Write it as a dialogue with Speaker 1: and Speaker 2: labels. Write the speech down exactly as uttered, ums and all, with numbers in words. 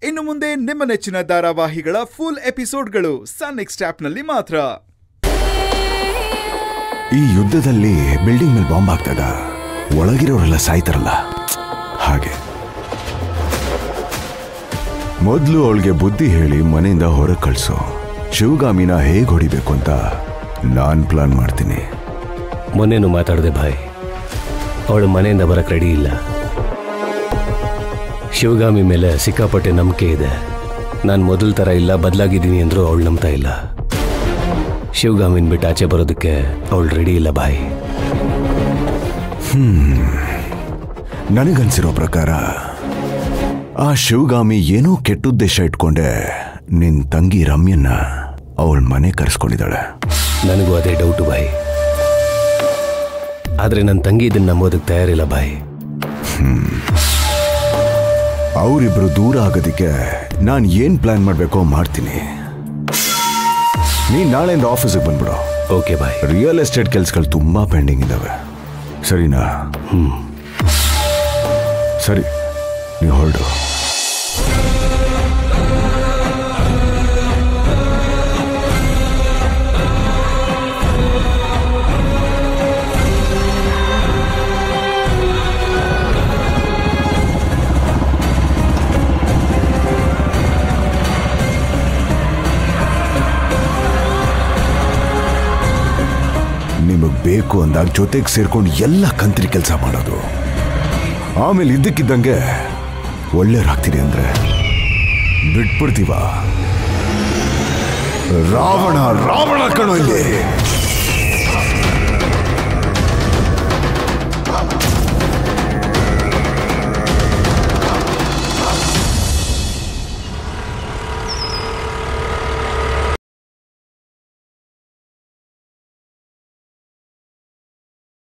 Speaker 1: ಇನ್ನು ಮುಂದೆ ನಿಮ್ಮ ನೆಚ್ಚಿನ ಧಾರಾವಾಹಿಗಳ ಫುಲ್ ಎಪಿಸೋಡ್ಗಳು ಸನ್ ನೆಕ್ಸ್ಟ್ ಆಪ್ನಲ್ಲಿ ಮಾತ್ರ.
Speaker 2: ಈ ಯುದ್ಧದಲ್ಲಿ ಬಿಲ್ಡಿಂಗ್ ಮೇಲೆ ಬಾಂಬ್ ಹಾಕ್ದಾಗ ಒಳಗಿರೋರೆಲ್ಲ ಸಾಯ್ತಾರಲ್ಲ ಹಾಗೆ. ಮೊದಲು ಅವಳಿಗೆ ಬುದ್ಧಿ ಹೇಳಿ ಮನೆಯಿಂದ ಹೊರಗೆ ಕಳಿಸು. ಶಿವಗಾಮಿನ ಹೇಗೆ ಹೊಡಿಬೇಕು ಅಂತ ನಾನ್ ಪ್ಲಾನ್ ಮಾಡ್ತೀನಿ.
Speaker 3: ಮೊನ್ನೆನು ಮಾತಾಡಿದೆ ಭಾಯ್, ಅವಳು ಮನೆಯಿಂದ ಬರಕ್ಕೆ ರೆಡಿ ಇಲ್ಲ. ಶಿವಗಾಮಿ ಮೇಲೆ ಸಿಕ್ಕಾಪಟ್ಟೆ ನಂಬಿಕೆ ಇದೆ. ನಾನು ಮೊದಲ ಥರ ಇಲ್ಲ, ಬದಲಾಗಿದ್ದೀನಿ ಅಂದರೂ ಅವಳು ನಂಬ್ತಾ ಇಲ್ಲ. ಶಿವಗಾಮಿನ ಬಿಟ್ಟು ಆಚೆ ಬರೋದಕ್ಕೆ ಅವಳು ರೆಡಿ ಇಲ್ಲ ಭಾಯ್.
Speaker 2: ಹ್ಮ್ ನನಗನ್ಸಿರೋ ಪ್ರಕಾರ ಆ ಶಿವಗಾಮಿ ಏನೋ ಕೆಟ್ಟುದ್ದೇಶ ಇಟ್ಕೊಂಡೆ ನಿನ್ ತಂಗಿ ರಮ್ಯನ್ನ ಅವಳ ಮನೆ ಕರೆಸ್ಕೊಂಡಿದ್ದಾಳೆ.
Speaker 3: ನನಗೂ ಅದೇ ಡೌಟು ಬಾಯ್. ಆದರೆ ನನ್ನ ತಂಗಿ ಇದನ್ನ ನಂಬೋದಕ್ಕೆ ತಯಾರಿಲ್ಲ ಬಾಯ್.
Speaker 2: ಹ್ಮ್ ಅವರಿಬ್ರು ದೂರ ಆಗೋದಕ್ಕೆ ನಾನು ಏನ್ ಪ್ಲಾನ್ ಮಾಡಬೇಕೋ ಮಾಡ್ತೀನಿ. ನೀನ್ ನಾಳೆಯಿಂದ ಆಫೀಸಿಗೆ ಬಂದ್ಬಿಡು.
Speaker 3: Okay bye.
Speaker 2: ರಿಯಲ್ ಎಸ್ಟೇಟ್ ಕೆಲಸಗಳು ತುಂಬಾ ಪೆಂಡಿಂಗ್ ಇದ್ದಾವೆ, ಸರಿನಾ?
Speaker 3: ಹ್ಮ್
Speaker 2: ಸರಿ, ನೀವು ಹೊರಡು. ನಿಮಗ್ ಬೇಕು ಅಂದಾಗ ಜೊತೆಗೆ ಸೇರ್ಕೊಂಡು ಎಲ್ಲ ಕಂತ್ರಿ ಕೆಲಸ ಮಾಡೋದು, ಆಮೇಲೆ ಇದ್ದಕ್ಕಿದ್ದಂಗೆ ಒಳ್ಳೆಯವ್ರಾಗ್ತೀರಿ ಅಂದ್ರೆ ಬಿಟ್ಬಿಡ್ತೀವ? ರಾವಣ ರಾವಣ ಕಣೋ ಇಲ್ಲಿ.